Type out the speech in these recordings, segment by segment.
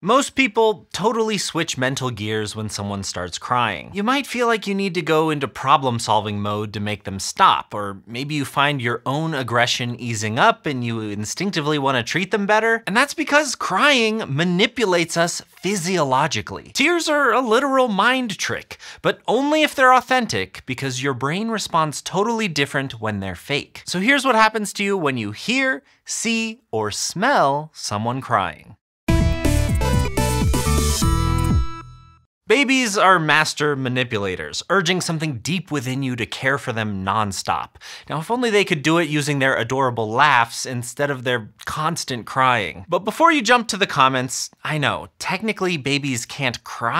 Most people totally switch mental gears when someone starts crying. You might feel like you need to go into problem-solving mode to make them stop, or maybe you find your own aggression easing up and you instinctively want to treat them better. And that's because crying manipulates us physiologically. Tears are a literal mind trick, but only if they're authentic, because your brain responds totally different when they're fake. So here's what happens to you when you hear, see, or smell someone crying. Babies are master manipulators, urging something deep within you to care for them nonstop. Now, if only they could do it using their adorable laughs instead of their constant crying. But before you jump to the comments, I know, technically babies can't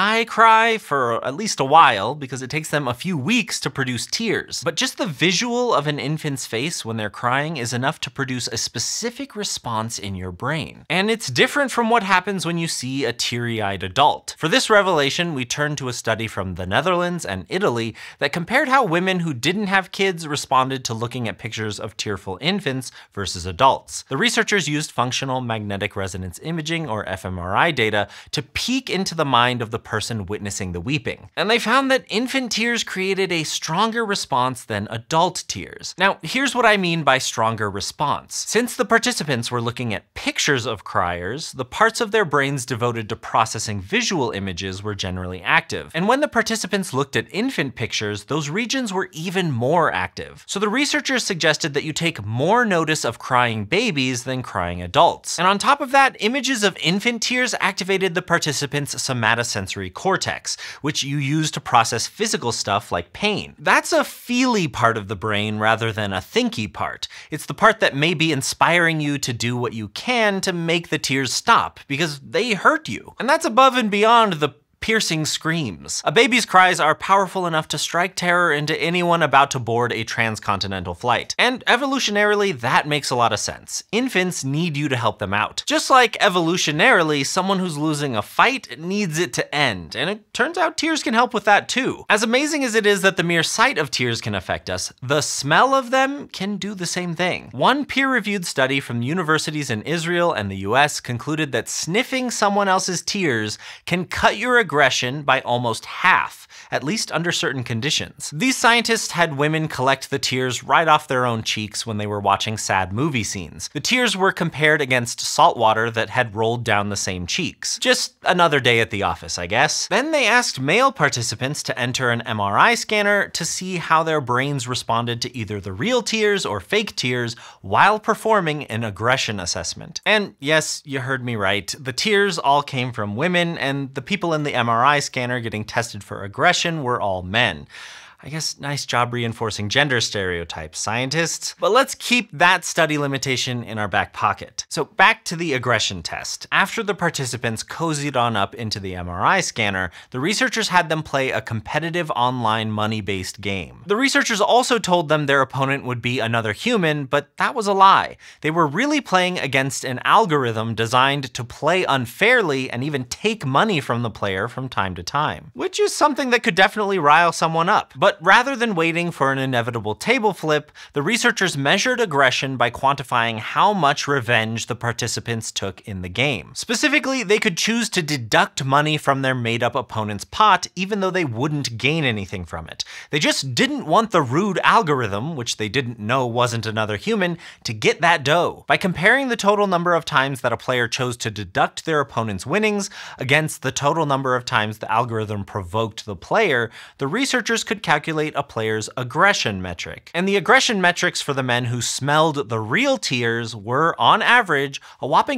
cry for at least a while because it takes them a few weeks to produce tears. But just the visual of an infant's face when they're crying is enough to produce a specific response in your brain. And it's different from what happens when you see a teary-eyed adult. For this revelation, we turned to a study from the Netherlands and Italy that compared how women who didn't have kids responded to looking at pictures of tearful infants versus adults. The researchers used functional magnetic resonance imaging, or fMRI data, to peek into the mind of the person witnessing the weeping. And they found that infant tears created a stronger response than adult tears. Now, here's what I mean by stronger response. Since the participants were looking at pictures of criers, the parts of their brains devoted to processing visual images were generally active. And when the participants looked at infant pictures, those regions were even more active. So the researchers suggested that you take more notice of crying babies than crying adults. And on top of that, images of infant tears activated the participants' somatosensory cortex, which you use to process physical stuff like pain. That's a feely part of the brain rather than a thinky part. It's the part that may be inspiring you to do what you can to make the tears stop, because they hurt you. And that's above and beyond the piercing screams. A baby's cries are powerful enough to strike terror into anyone about to board a transcontinental flight. And evolutionarily, that makes a lot of sense. Infants need you to help them out. Just like evolutionarily, someone who's losing a fight needs it to end. And it turns out tears can help with that too. As amazing as it is that the mere sight of tears can affect us, the smell of them can do the same thing. One peer-reviewed study from universities in Israel and the US concluded that sniffing someone else's tears can cut your aggression by almost half, at least under certain conditions. These scientists had women collect the tears right off their own cheeks when they were watching sad movie scenes. The tears were compared against salt water that had rolled down the same cheeks. Just another day at the office, I guess. Then they asked male participants to enter an MRI scanner to see how their brains responded to either the real tears or fake tears while performing an aggression assessment. And yes, you heard me right. The tears all came from women, and the people in the MRI scanner getting tested for aggression were all men. I guess nice job reinforcing gender stereotypes, scientists. But let's keep that study limitation in our back pocket. So back to the aggression test. After the participants cozied on up into the MRI scanner, the researchers had them play a competitive online money-based game. The researchers also told them their opponent would be another human, but that was a lie. They were really playing against an algorithm designed to play unfairly and even take money from the player from time to time, which is something that could definitely rile someone up. But rather than waiting for an inevitable table flip, the researchers measured aggression by quantifying how much revenge the participants took in the game. Specifically, they could choose to deduct money from their made-up opponent's pot even though they wouldn't gain anything from it. They just didn't want the rude algorithm, which they didn't know wasn't another human, to get that dough. By comparing the total number of times that a player chose to deduct their opponent's winnings against the total number of times the algorithm provoked the player, the researchers could calculate a player's aggression metric. And the aggression metrics for the men who smelled the real tears were, on average, a whopping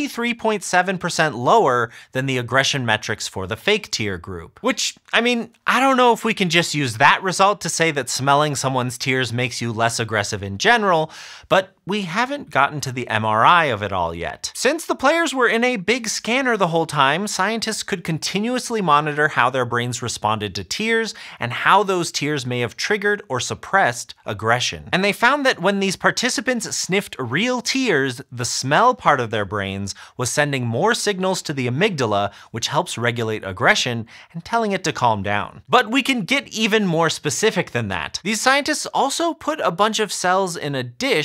43.7% lower than the aggression metrics for the fake tear group. Which, I mean, I don't know if we can just use that result to say that smelling someone's tears makes you less aggressive in general, but we haven't gotten to the MRI of it all yet. Since the players were in a big scanner the whole time, scientists could continuously monitor how their brains responded to tears and how those tears may have triggered or suppressed aggression. And they found that when these participants sniffed real tears, the smell part of their brains was sending more signals to the amygdala, which helps regulate aggression, and telling it to calm down. But we can get even more specific than that. These scientists also put a bunch of cells in a dish and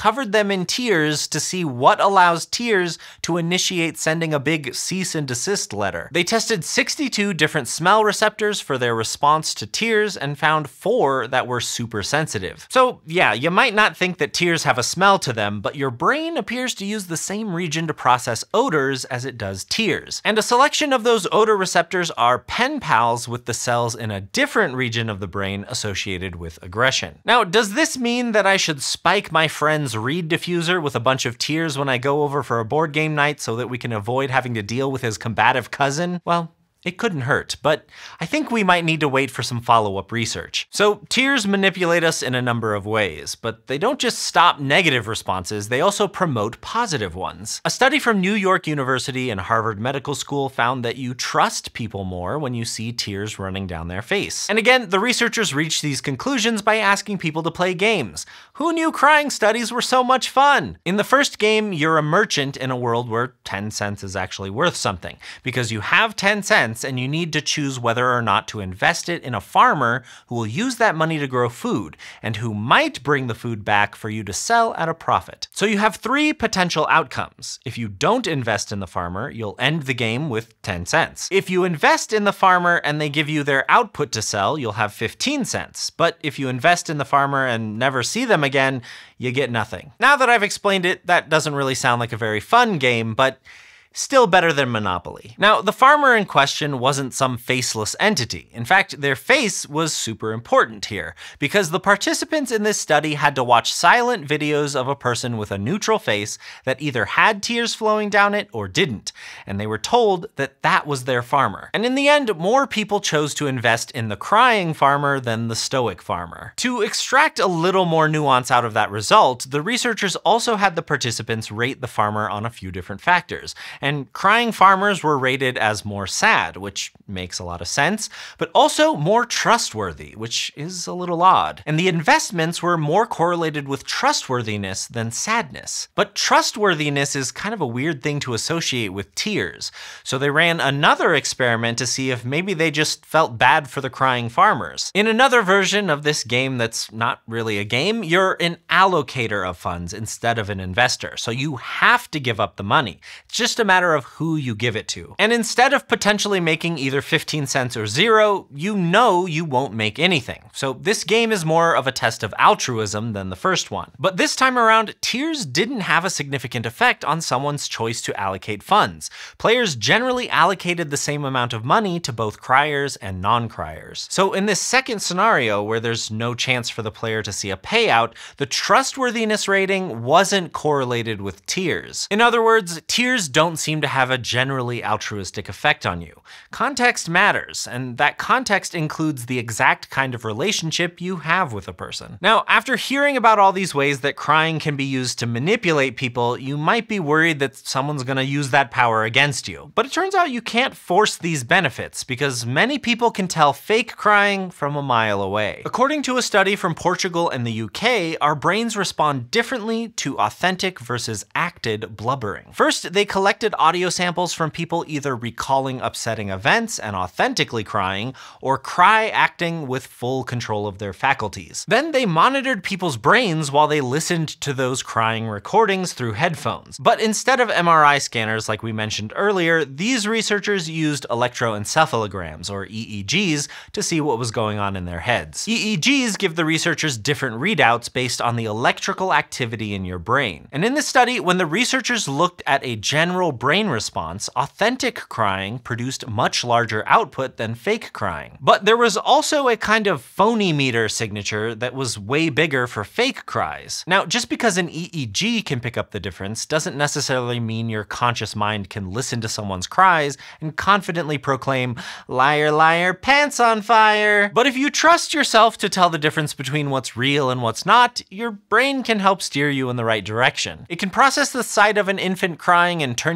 covered them in tears to see what allows tears to initiate sending a big cease and desist letter. They tested 62 different smell receptors for their response to tears and found 4 that were super sensitive. So yeah, you might not think that tears have a smell to them, but your brain appears to use the same region to process odors as it does tears. And a selection of those odor receptors are pen pals with the cells in a different region of the brain associated with aggression. Now, does this mean that I should spike my friend's reed diffuser with a bunch of tears when I go over for a board game night so that we can avoid having to deal with his combative cousin? Well, it couldn't hurt, but I think we might need to wait for some follow-up research. So tears manipulate us in a number of ways, but they don't just stop negative responses, they also promote positive ones. A study from New York University and Harvard Medical School found that you trust people more when you see tears running down their face. And again, the researchers reached these conclusions by asking people to play games. Who knew crying studies were so much fun? In the first game, you're a merchant in a world where 10 cents is actually worth something, because you have 10 cents and you need to choose whether or not to invest it in a farmer who will use that money to grow food and who might bring the food back for you to sell at a profit. So you have 3 potential outcomes. If you don't invest in the farmer, you'll end the game with 10 cents. If you invest in the farmer and they give you their output to sell, you'll have 15 cents. But if you invest in the farmer and never see them again, you get nothing. Now that I've explained it, that doesn't really sound like a very fun game, but still better than Monopoly. Now, the farmer in question wasn't some faceless entity. In fact, their face was super important here, because the participants in this study had to watch silent videos of a person with a neutral face that either had tears flowing down it or didn't, and they were told that that was their farmer. And in the end, more people chose to invest in the crying farmer than the stoic farmer. To extract a little more nuance out of that result, the researchers also had the participants rate the farmer on a few different factors. And crying farmers were rated as more sad, which makes a lot of sense, but also more trustworthy, which is a little odd. And the investments were more correlated with trustworthiness than sadness. But trustworthiness is kind of a weird thing to associate with tears. So they ran another experiment to see if maybe they just felt bad for the crying farmers. In another version of this game that's not really a game, you're an allocator of funds instead of an investor. So you have to give up the money. It's just a matter of who you give it to. And instead of potentially making either 15 cents or 0, you know you won't make anything. So this game is more of a test of altruism than the first one. But this time around, tears didn't have a significant effect on someone's choice to allocate funds. Players generally allocated the same amount of money to both criers and non-criers. So in this second scenario, where there's no chance for the player to see a payout, the trustworthiness rating wasn't correlated with tears. In other words, tears don't seem to have a generally altruistic effect on you. Context matters, and that context includes the exact kind of relationship you have with a person. Now, after hearing about all these ways that crying can be used to manipulate people, you might be worried that someone's gonna use that power against you. But it turns out you can't force these benefits, because many people can tell fake crying from a mile away. According to a study from Portugal and the UK, our brains respond differently to authentic versus acted blubbering. First, they collected audio samples from people either recalling upsetting events and authentically crying, or cry acting with full control of their faculties. Then they monitored people's brains while they listened to those crying recordings through headphones. But instead of MRI scanners like we mentioned earlier, these researchers used electroencephalograms, or EEGs, to see what was going on in their heads. EEGs give the researchers different readouts based on the electrical activity in your brain. And in this study, when the researchers looked at a general brain response, authentic crying produced much larger output than fake crying. But there was also a kind of phony meter signature that was way bigger for fake cries. Now, just because an EEG can pick up the difference doesn't necessarily mean your conscious mind can listen to someone's cries and confidently proclaim, "Liar, liar, pants on fire." But if you trust yourself to tell the difference between what's real and what's not, your brain can help steer you in the right direction. It can process the sight of an infant crying and turn you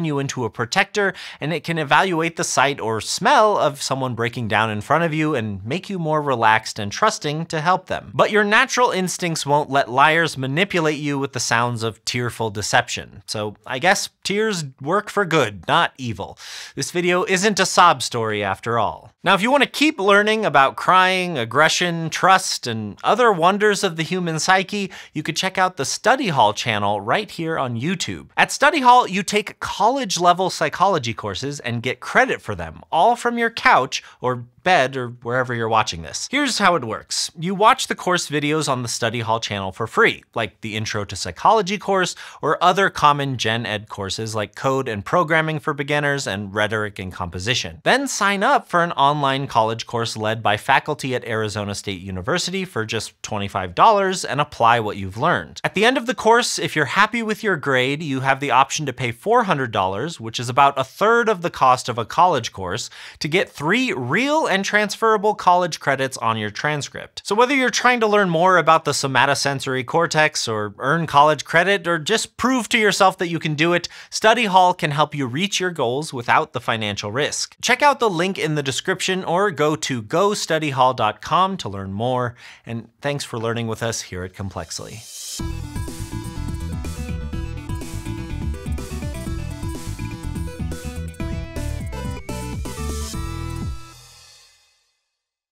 you into a protector, and it can evaluate the sight or smell of someone breaking down in front of you and make you more relaxed and trusting to help them. But your natural instincts won't let liars manipulate you with the sounds of tearful deception. So I guess tears work for good, not evil. This video isn't a sob story after all. Now, if you want to keep learning about crying, aggression, trust, and other wonders of the human psyche, you could check out the Study Hall channel right here on YouTube. At Study Hall, you take college-level psychology courses and get credit for them, all from your couch or bed or wherever you're watching this. Here's how it works. You watch the course videos on the Study Hall channel for free, like the Intro to Psychology course or other common gen ed courses like Code and Programming for Beginners and Rhetoric and Composition. Then sign up for an online college course led by faculty at Arizona State University for just $25 and apply what you've learned. At the end of the course, if you're happy with your grade, you have the option to pay $400, which is about a third of the cost of a college course, to get 3 real and transferable college credits on your transcript. So whether you're trying to learn more about the somatosensory cortex or earn college credit or just prove to yourself that you can do it, Study Hall can help you reach your goals without the financial risk. Check out the link in the description or go to gostudyhall.com to learn more. And thanks for learning with us here at Complexly.